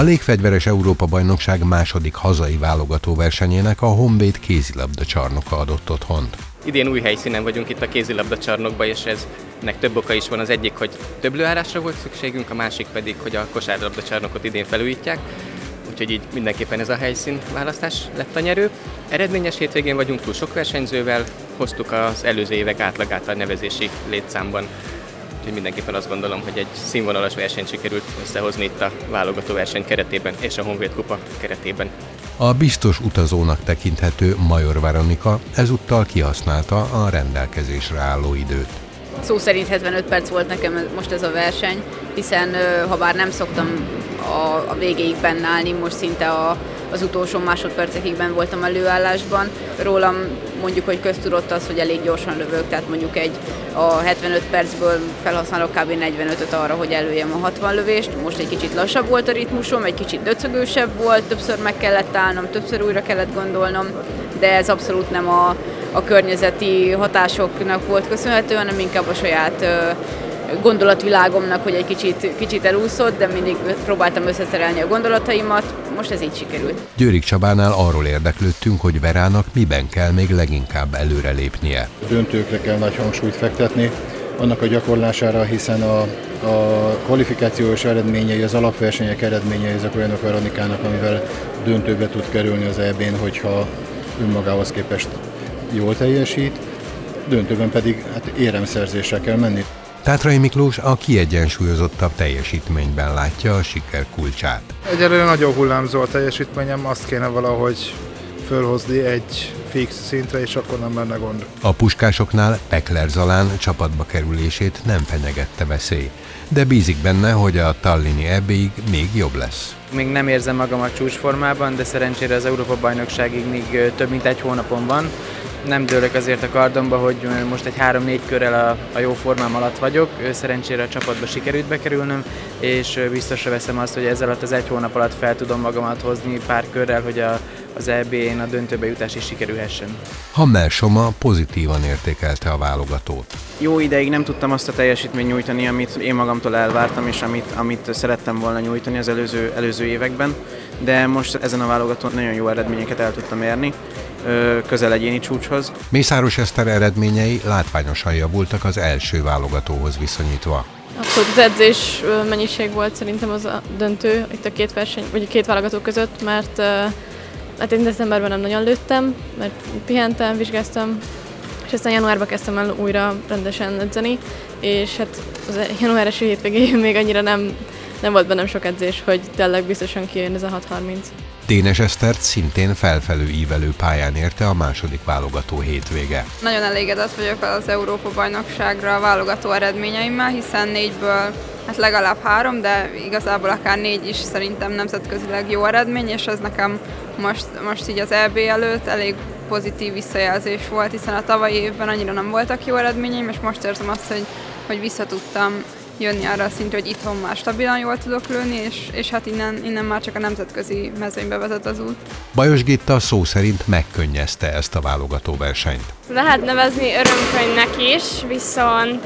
légfegyveres Európa-bajnokság második hazai válogatóversenyének a Honvéd kézilabda csarnoka adott otthont. Idén új helyszínen vagyunk itt a kézilabda csarnokban, és ennek több oka is van. Az egyik, hogy több lőárásra volt szükségünk, a másik pedig, hogy a kosárlabda csarnokot idén felújítják. Úgyhogy így mindenképpen ez a helyszín választás lett a nyerő. Eredményes hétvégén vagyunk túl sok versenyzővel, hoztuk az előző évek átlagát a nevezési létszámban. Úgyhogy mindenképpen azt gondolom, hogy egy színvonalas versenyt sikerült összehozni itt a válogatóverseny keretében és a Honvéd kupa keretében. A biztos utazónak tekinthető Major Veronika ezúttal kihasználta a rendelkezésre álló időt. Szó szerint 75 perc volt nekem most ez a verseny, hiszen ha bár nem szoktam a végéig benne állni, most szinte az utolsó másodpercekig benn voltam a lőállásban. Rólam mondjuk, hogy köztudott az, hogy elég gyorsan lövök, tehát mondjuk a 75 percből felhasználok kb. 45-öt arra, hogy előjem a 60 lövést. Most egy kicsit lassabb volt a ritmusom, egy kicsit döcögősebb volt, többször meg kellett állnom, többször újra kellett gondolnom, de ez abszolút nem a környezeti hatásoknak volt köszönhető, hanem inkább a saját gondolatvilágomnak, hogy egy kicsit elúszott, de mindig próbáltam összeszerelni a gondolataimat, most ez így sikerült. Győrik Csabánál arról érdeklődtünk, hogy Verának miben kell még leginkább előrelépnie. A döntőkre kell nagy hangsúlyt fektetni, annak a gyakorlására, hiszen a kvalifikációs eredményei, az alapversenyek eredményei ezek olyanok Veronikának, amivel döntőbe tud kerülni az EB-n, hogyha önmagához képest jól teljesít, döntőben pedig éremszerzésre kell menni. Tátrai Miklós a kiegyensúlyozottabb teljesítményben látja a siker kulcsát. Egyelőre nagyon hullámzó a teljesítményem, azt kéne valahogy fölhozni egy fix szintre, és akkor nem lenne gond. A puskásoknál Pekler Zalán csapatba kerülését nem fenyegette veszély, de bízik benne, hogy a tallini EB-ig még jobb lesz. Még nem érzem magam a csúcsformában, de szerencsére az Európa-bajnokságig még több mint egy hónapon van. Nem dőlök azért a kardomba, hogy most egy 3-4 körrel a jó formám alatt vagyok. Szerencsére a csapatba sikerült bekerülnöm, és biztosra veszem azt, hogy ezzel alatt az egy hónap alatt fel tudom magamat hozni pár körrel, hogy az EB-n a döntőbe jutás is sikerülhessen. Hammer Soma pozitívan értékelte a válogatót. Jó ideig nem tudtam azt a teljesítményt nyújtani, amit én magamtól elvártam, és amit szerettem volna nyújtani az előző években, de most ezen a válogatón nagyon jó eredményeket el tudtam érni, közel egyéni csúcshoz. Mészáros Eszter eredményei látványosan javultak az első válogatóhoz viszonyítva. Abszolút az edzés mennyiség volt szerintem az a döntő itt a két verseny, vagy a két válogató között, mert hát én decemberben nem nagyon lőttem, mert pihentem, vizsgáztam, és aztán januárban kezdtem el újra rendesen edzeni, és hát az január első hétvégén még annyira nem volt bennem sok edzés, hogy tényleg biztosan kijön ez a 6:30. Dénes Esztert szintén felfelő ívelő pályán érte a második válogató hétvége. Nagyon elégedett vagyok az Európa-bajnokságra válogató eredményeimmel, hiszen 4-ből legalább 3, de igazából akár 4 is szerintem nemzetközileg jó eredmény, és ez nekem most így az EB előtt elég pozitív visszajelzés volt, hiszen a tavalyi évben annyira nem voltak jó eredményeim, és most érzem azt, hogy vissza tudtam jönni arra a szintre, hogy itthon már stabilan jól tudok lőni, és hát innen már csak a nemzetközi mezőnybe vezet az út. Bajos Gitta szó szerint megkönnyezte ezt a válogatóversenyt. Lehet nevezni örömkönyvnek is, viszont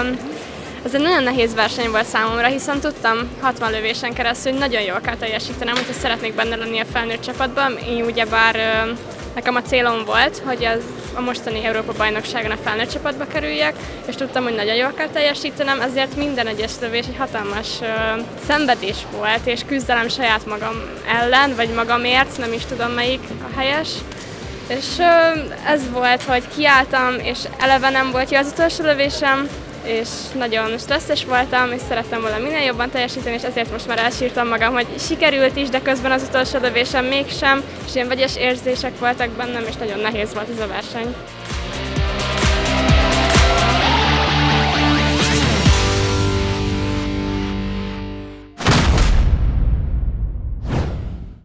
ez egy nagyon nehéz verseny volt számomra, hiszen tudtam 60 lövésen keresztül, hogy nagyon jól kell teljesítenem, hogyha szeretnék benne lenni a felnőtt csapatban. Én ugyebár nekem a célom volt, hogy a mostani Európa-bajnokságon a felnőtt csapatba kerüljek, és tudtam, hogy nagyon jól kell teljesítenem, ezért minden egyes lövés egy hatalmas szenvedés volt, és küzdelem saját magam ellen, vagy magamért, nem is tudom melyik a helyes. És ez volt, hogy kiálltam, és eleve nem volt jó az utolsó lövésem, és nagyon stresszes voltam, és szerettem volna minél jobban teljesíteni, és ezért most már elsírtam magam, hogy sikerült is, de közben az utolsó lövésem mégsem, és ilyen vegyes érzések voltak bennem, és nagyon nehéz volt ez a verseny.